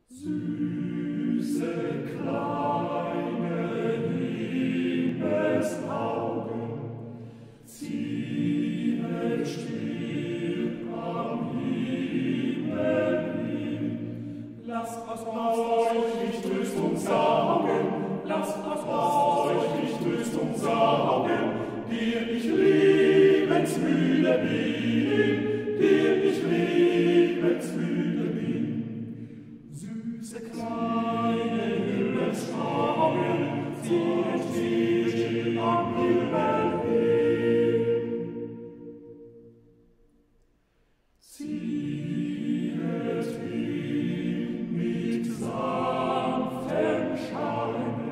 Süße kleine Himmelsaugen ziehen still am Himmel hin. Lasst aus euch nicht Tröstung saugen, lasst aus euch nicht Tröstung saugen, der ich lebensmüde bin, der ich lebensmüde bin. Süße kleine Himmelsaugen ziehen still am Himmel hin. Ziehet hin mit sanftem Scheine,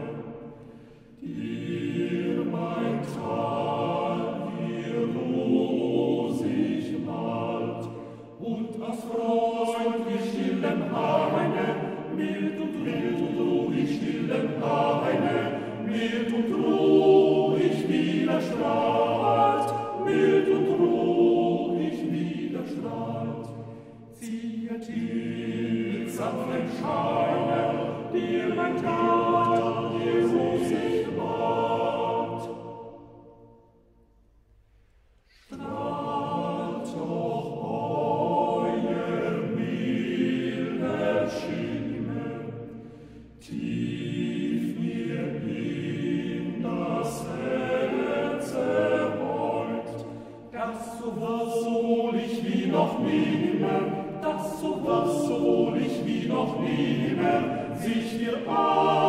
dir mein Tal hier rosig malt, und aus freundlich stillem Haine, mild und ruhig stillem Haine, mild und ruhig widerstrahlt, mild und ruhig widerstrahlt. Ziehet hin mit sanftem Scheine, dir mein Tal hier rosig malt. Strahlt doch euer milder Schimmer tief mir in das Herz erheut, das so wohlig wie noch nimmer, das so wohlig wie noch nimmer sich dir